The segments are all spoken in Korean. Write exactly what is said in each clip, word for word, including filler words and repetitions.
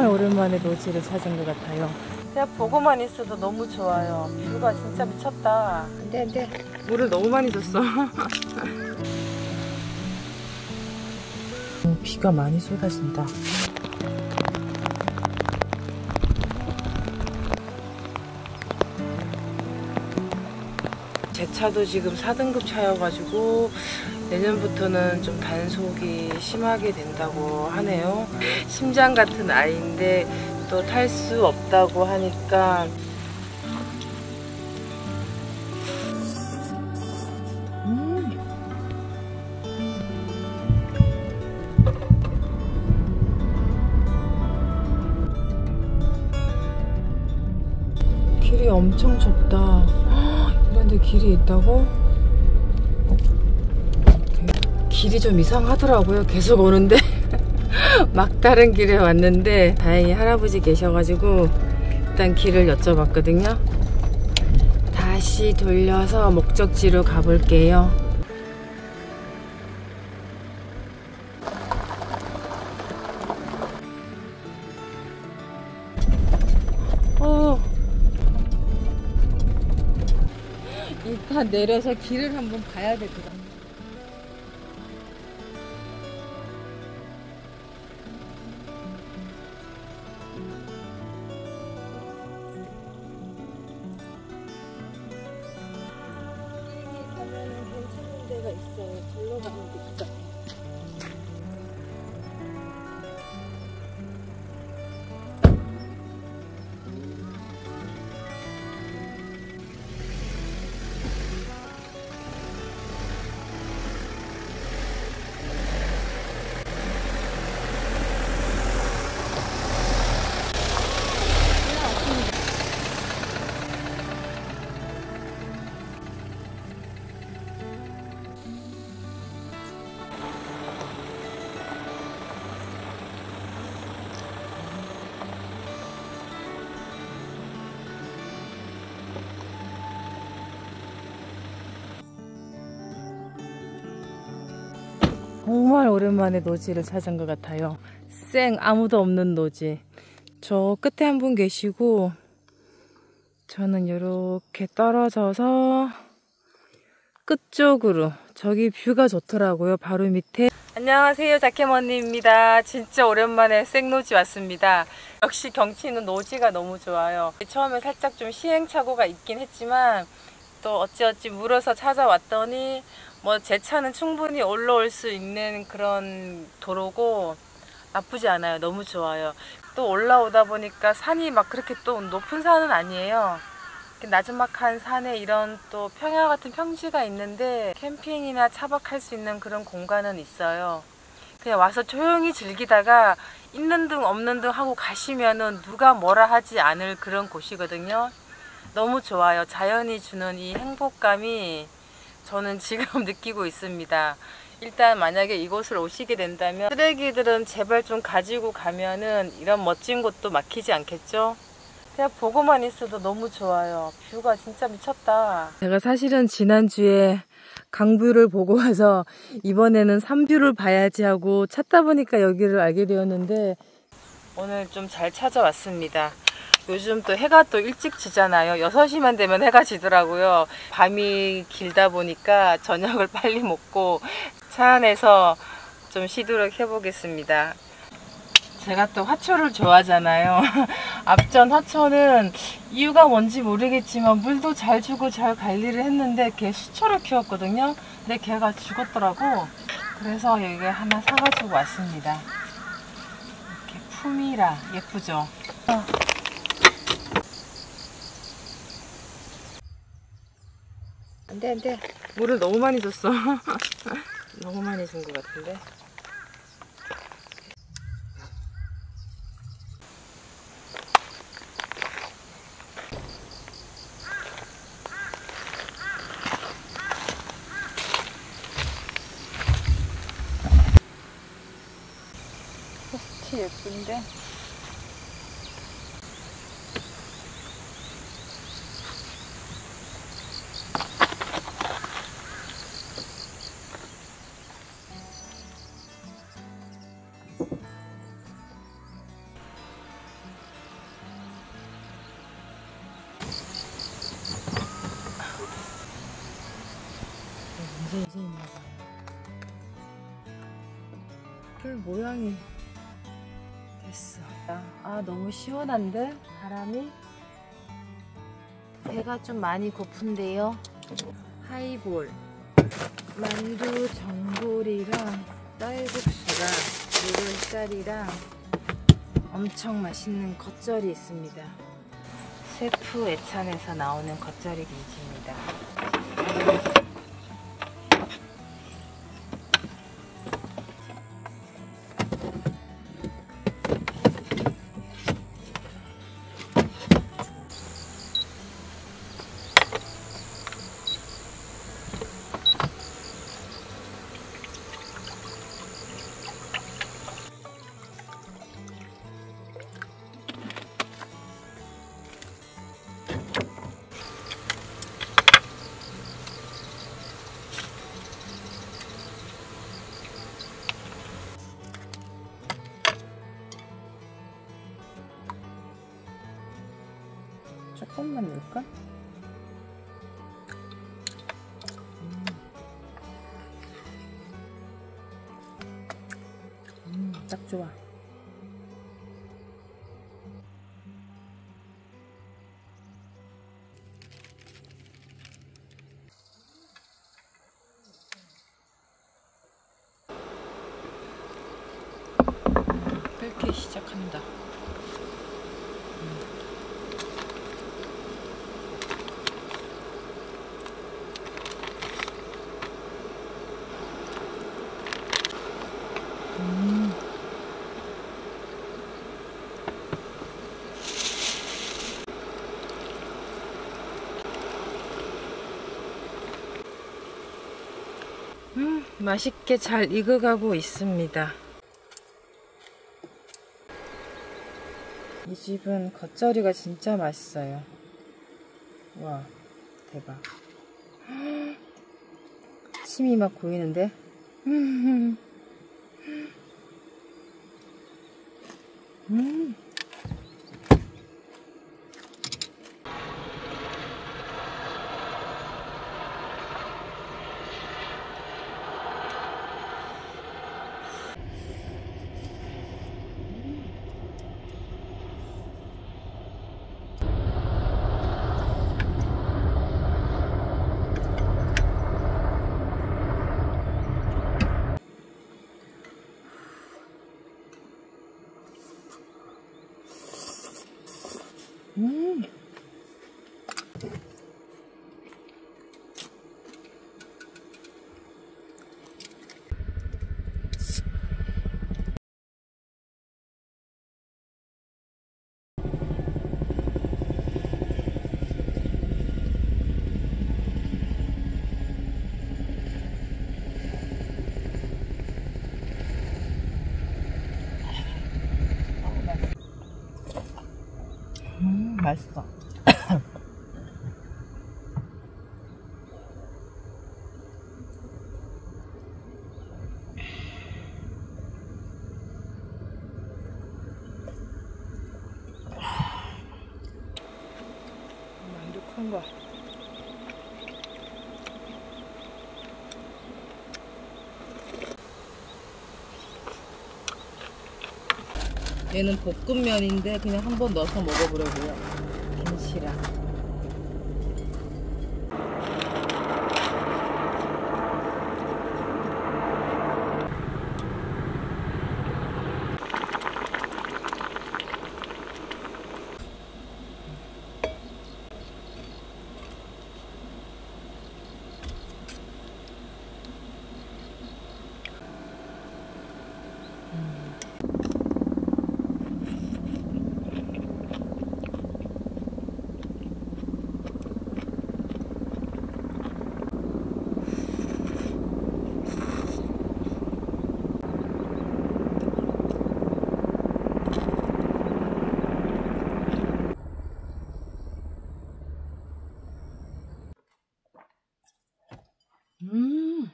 오랜만에 노지를 찾은 것 같아요. 그냥 보고만 있어도 너무 좋아요. 뷰가 진짜 미쳤다. 안돼 안돼. 물을 너무 많이 줬어. 비가 많이 쏟아진다. 제 차도 지금 사 등급 차여가지고 내년부터는 좀 단속이 심하게 된다고 하네요. 심장 같은 아이인데 또 탈 수 없다고 하니까 음. 길이 엄청 좁다. 이런데 길이 있다고? 길이 좀 이상하더라고요. 계속 오는데 막다른 길에 왔는데 다행히 할아버지 계셔가지고 일단 길을 여쭤봤거든요. 다시 돌려서 목적지로 가볼게요. 어. 일단 내려서 길을 한번 봐야 될 것 같아요. 가면 괜찮은 데가 있어요. 절로 가면 될 것 같아요. 정말 오랜만에 노지를 찾은 것 같아요. 쌩 아무도 없는 노지. 저 끝에 한 분 계시고 저는 이렇게 떨어져서 끝쪽으로 저기 뷰가 좋더라고요. 바로 밑에. 안녕하세요, 자켓머니입니다. 진짜 오랜만에 생노지 왔습니다. 역시 경치는 노지가 너무 좋아요. 처음에 살짝 좀 시행착오가 있긴 했지만 또 어찌어찌 물어서 찾아왔더니 뭐 제 차는 충분히 올라올 수 있는 그런 도로고 나쁘지 않아요. 너무 좋아요. 또 올라오다 보니까 산이 막 그렇게 또 높은 산은 아니에요. 나지막한 산에 이런 또 평야 같은 평지가 있는데 캠핑이나 차박할 수 있는 그런 공간은 있어요. 그냥 와서 조용히 즐기다가 있는 등 없는 등 하고 가시면은 누가 뭐라 하지 않을 그런 곳이거든요. 너무 좋아요. 자연이 주는 이 행복감이 저는 지금 느끼고 있습니다. 일단 만약에 이곳을 오시게 된다면 쓰레기들은 제발 좀 가지고 가면은 이런 멋진 곳도 막히지 않겠죠? 그냥 보고만 있어도 너무 좋아요. 뷰가 진짜 미쳤다. 제가 사실은 지난주에 강뷰를 보고 와서 이번에는 산뷰를 봐야지 하고 찾다 보니까 여기를 알게 되었는데 오늘 좀 잘 찾아왔습니다. 요즘 또 해가 또 일찍 지잖아요. 여섯 시만 되면 해가 지더라고요. 밤이 길다 보니까 저녁을 빨리 먹고 차 안에서 좀 쉬도록 해보겠습니다. 제가 또 화초를 좋아하잖아요. 앞전 화초는 이유가 뭔지 모르겠지만 물도 잘 주고 잘 관리를 했는데 걔 수초를 키웠거든요. 근데 걔가 죽었더라고. 그래서 여기 하나 사가지고 왔습니다. 이렇게 품이라 예쁘죠? 안돼 안돼. 물을 너무 많이 줬어. 너무 많이 준 것 같은데. 포스트 예쁜데. 모양이 됐어. 아, 너무 시원한데? 바람이? 배가 좀 많이 고픈데요. 하이볼, 만두, 전골이랑 쌀국수랑 누글쌀이랑 엄청 맛있는 겉절이 있습니다. 세프 애찬에서 나오는 겉절이 김치입니다. 조금만 넣을까? 음. 음, 딱 좋아. 끓기 시작한다. 음. 음, 맛있게 잘 익어가고 있습니다. 이 집은 겉절이가 진짜 맛있어요. 와, 대박. 침이 막 고이는데? 음. 음. 음. 음, 맛있어. 만두 큰 거. 얘는 볶음면인데 그냥 한번 넣어서 먹어보려고요. 김치랑. 음.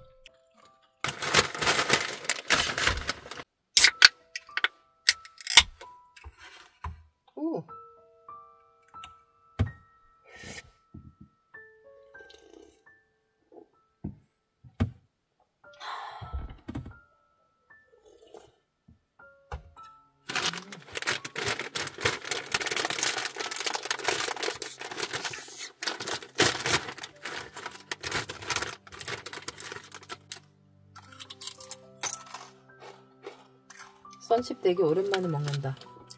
오. 선칩 되게 오랜만에 먹는다.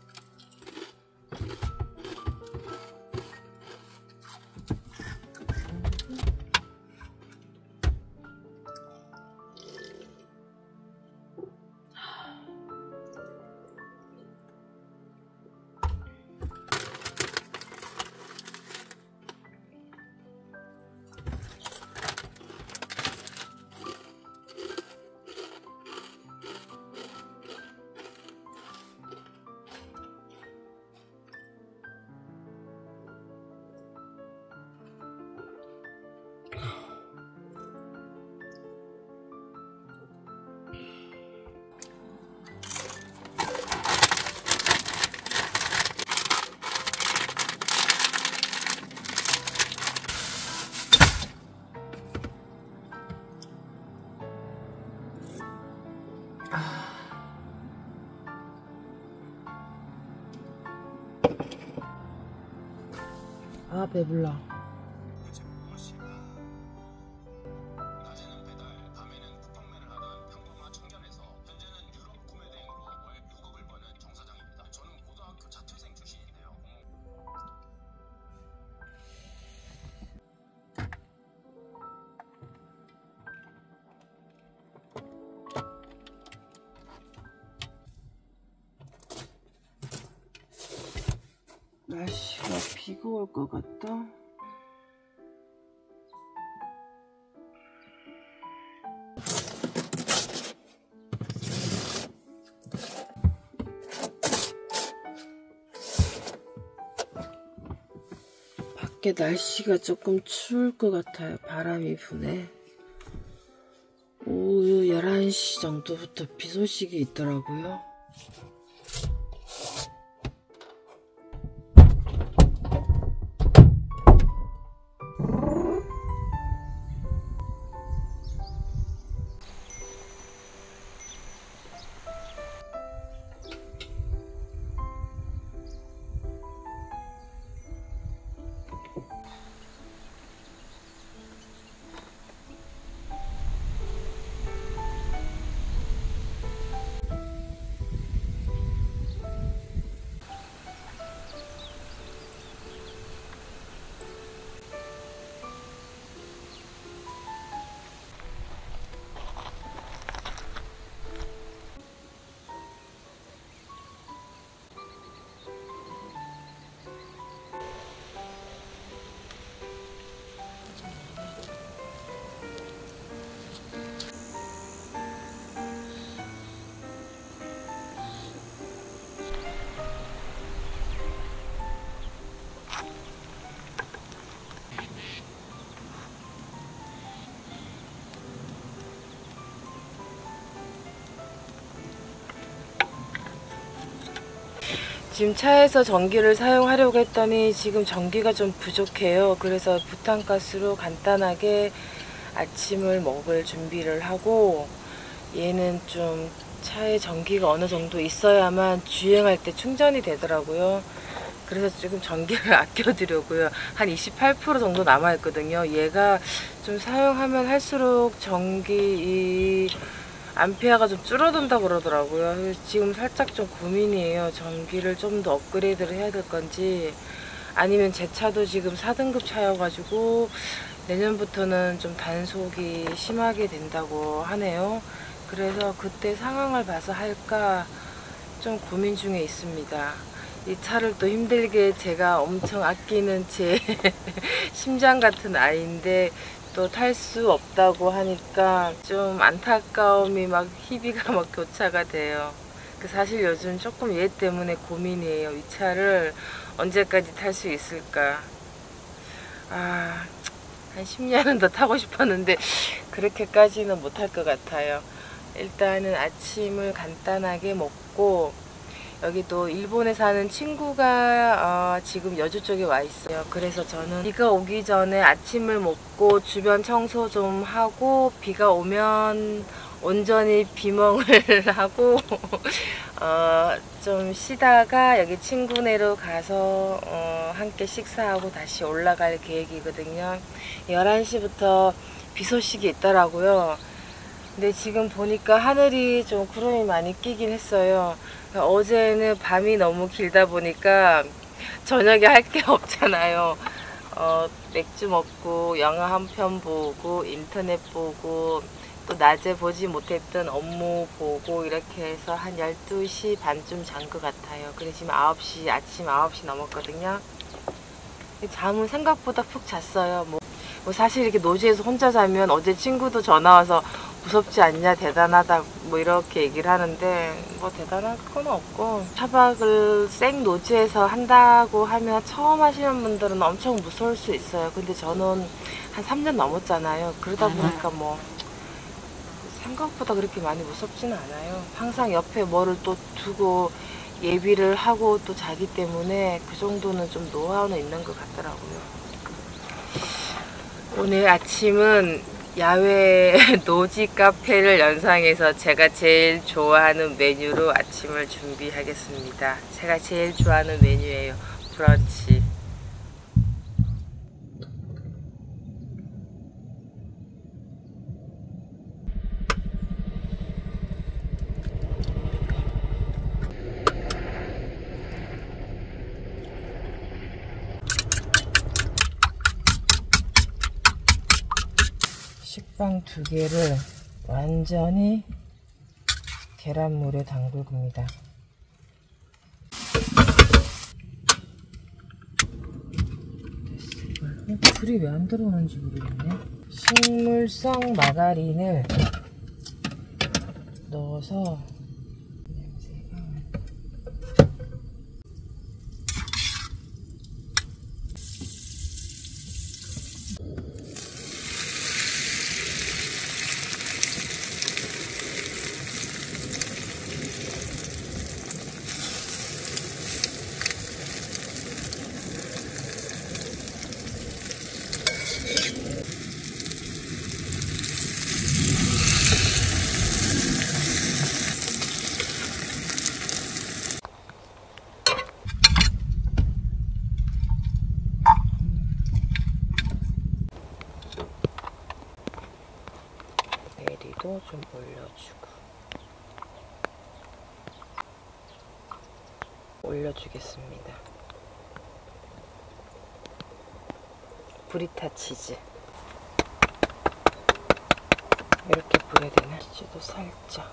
아, 배불러. 날씨가 비가 올 것 같다. 밖에 날씨가 조금 추울 것 같아요. 바람이 부네. 오후 열한 시 정도부터 비 소식이 있더라고요. 지금 차에서 전기를 사용하려고 했더니 지금 전기가 좀 부족해요. 그래서 부탄가스로 간단하게 아침을 먹을 준비를 하고, 얘는 좀 차에 전기가 어느 정도 있어야만 주행할 때 충전이 되더라고요. 그래서 지금 전기를 아껴두려고요. 한 이십팔 퍼센트 정도 남아있거든요. 얘가 좀 사용하면 할수록 전기 이 암페어가 좀 줄어든다고 그러더라고요. 지금 살짝 좀 고민이에요. 전기를 좀 더 업그레이드를 해야 될 건지, 아니면 제 차도 지금 사 등급 차여가지고 내년부터는 좀 단속이 심하게 된다고 하네요. 그래서 그때 상황을 봐서 할까 좀 고민 중에 있습니다. 이 차를 또 힘들게 제가 엄청 아끼는 제 심장 같은 아이인데 또 탈 수 없다고 하니까 좀 안타까움이 막 희비가 막 교차가 돼요. 사실 요즘 조금 얘 때문에 고민이에요. 이 차를 언제까지 탈 수 있을까. 아, 한 십 년은 더 타고 싶었는데 그렇게까지는 못할 것 같아요. 일단은 아침을 간단하게 먹고, 여기 또 일본에 사는 친구가 어, 지금 여주 쪽에 와 있어요. 그래서 저는 비가 오기 전에 아침을 먹고 주변 청소 좀 하고, 비가 오면 온전히 비멍을 하고 어, 좀 쉬다가 여기 친구네로 가서 어, 함께 식사하고 다시 올라갈 계획이거든요. 열한 시부터 비 소식이 있더라고요. 근데 지금 보니까 하늘이 좀 구름이 많이 끼긴 했어요. 어제는 밤이 너무 길다 보니까 저녁에 할 게 없잖아요. 어, 맥주 먹고 영화 한 편 보고 인터넷 보고 또 낮에 보지 못했던 업무 보고 이렇게 해서 한 열두 시 반쯤 잔 것 같아요. 그래서 지금 아홉 시, 아침 아홉 시 넘었거든요. 잠은 생각보다 푹 잤어요. 뭐, 뭐 사실 이렇게 노지에서 혼자 자면 어제 친구도 전화 와서 무섭지 않냐, 대단하다 뭐 이렇게 얘기를 하는데 뭐 대단한 건 없고, 차박을 생 노지에서 한다고 하면 처음 하시는 분들은 엄청 무서울 수 있어요. 근데 저는 한 삼 년 넘었잖아요. 그러다 보니까 뭐 생각보다 그렇게 많이 무섭지는 않아요. 항상 옆에 뭐를 또 두고 예비를 하고 또 자기 때문에 그 정도는 좀 노하우는 있는 것 같더라고요. 오늘 아침은 야외 노지 카페를 연상해서 제가 제일 좋아하는 메뉴로 아침을 준비하겠습니다. 제가 제일 좋아하는 메뉴예요. 브런치. 식빵 두 개를 완전히 계란물에 담글 겁니다. 불이 왜 안 들어오는지 모르겠네. 식물성 마가린을 넣어서 베리도 좀 올려주고 올려주겠습니다. 브리타 치즈 이렇게 뿌려야 되나? 치즈도 살짝.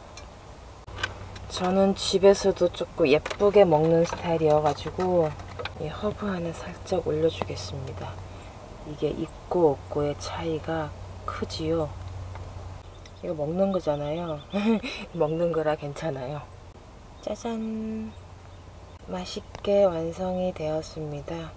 저는 집에서도 조금 예쁘게 먹는 스타일이어가지고 이 허브 하나 살짝 올려주겠습니다. 이게 있고 없고의 차이가 크지요. 이거 먹는 거잖아요. 먹는 거라 괜찮아요. 짜잔! 맛있게 완성이 되었습니다.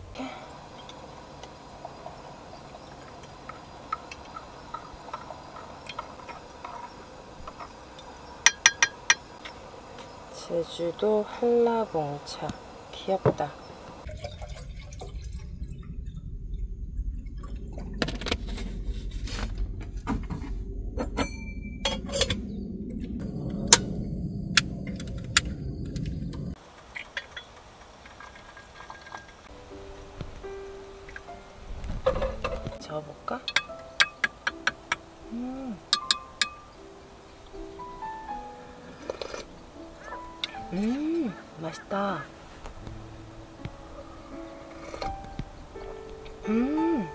제주도 한라봉차. 귀엽다. 저어볼까? 음. 음, 맛있다. 음,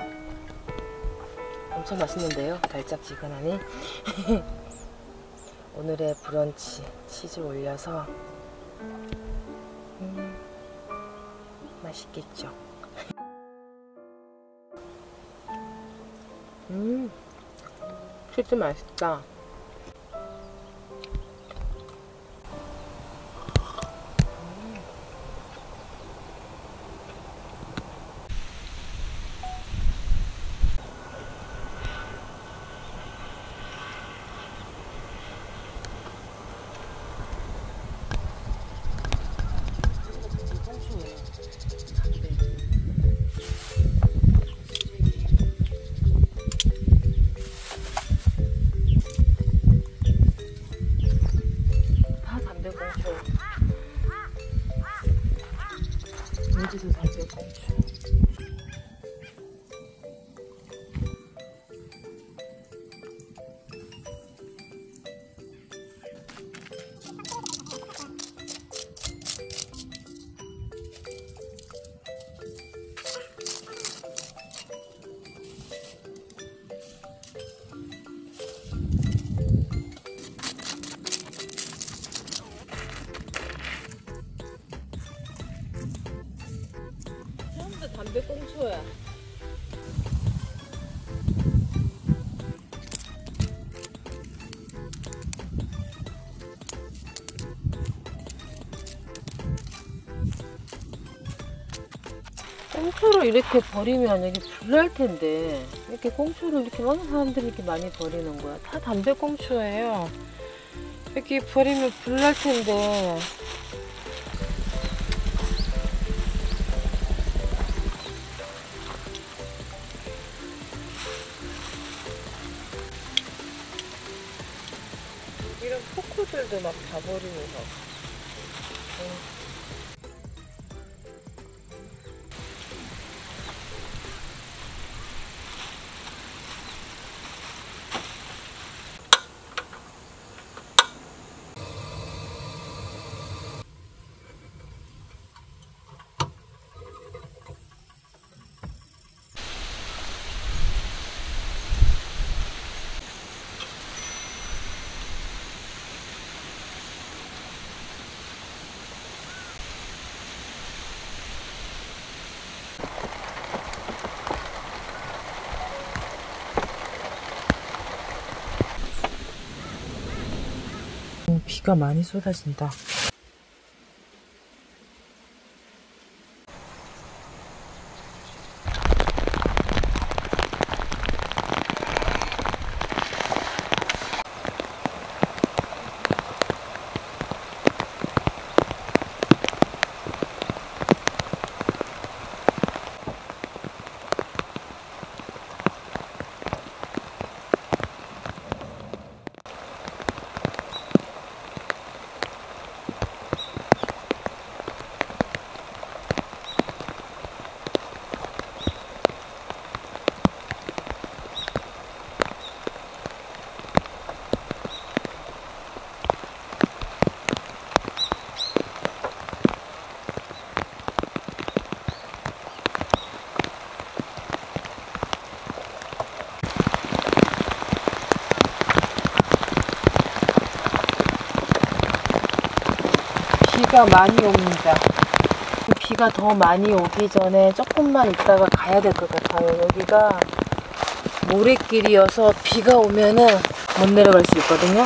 엄청 맛있는데요? 달짝지근하니? 오늘의 브런치 치즈 올려서 음, 맛있겠죠? 음, 치즈 맛있다. 돼지도 담배꽁초. 담배꽁초야. 꽁초를 이렇게 버리면 여기 불날 텐데 이렇게 꽁초를 이렇게 많은 사람들이 이렇게 많이 버리는 거야. 다 담배꽁초예요. 이렇게 버리면 불날 텐데. 이런 포크들도 막 다 버리는 거. 응. 비가 많이 쏟아진다. 비가 많이 옵니다. 비가 더 많이 오기 전에 조금만 있다가 가야 될 것 같아요. 여기가 모래길이어서 비가 오면은 못 내려갈 수 있거든요.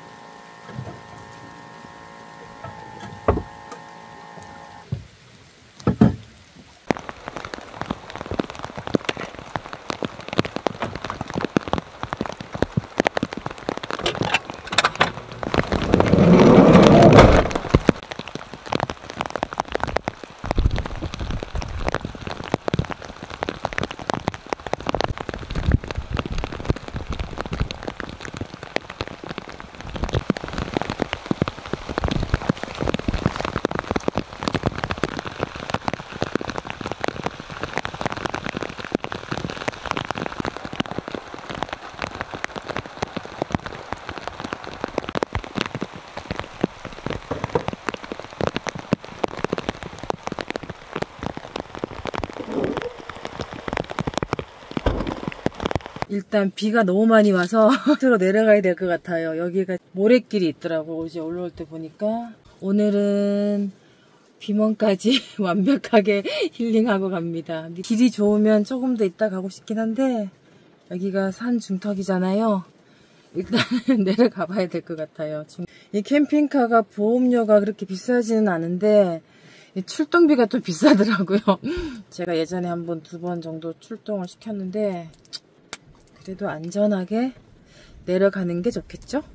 일단 비가 너무 많이 와서 밑으로 내려가야 될 것 같아요. 여기가 모래길이 있더라고. 이제 올라올 때 보니까. 오늘은 비먼까지 완벽하게 힐링하고 갑니다. 길이 좋으면 조금 더 있다 가고 싶긴 한데 여기가 산 중턱이잖아요. 일단 내려가 봐야 될 것 같아요. 이 캠핑카가 보험료가 그렇게 비싸지는 않은데 출동비가 또 비싸더라고요. 제가 예전에 한 번, 두 번 정도 출동을 시켰는데 그래도 안전하게 내려가는 게 좋겠죠?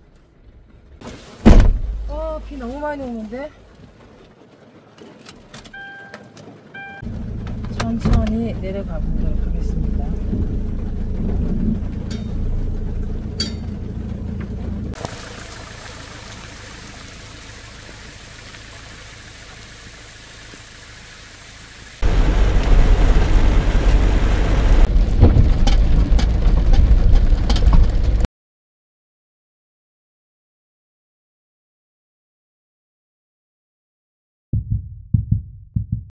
아, 비 너무 많이 오는데? 천천히 내려가 보도록 하겠습니다.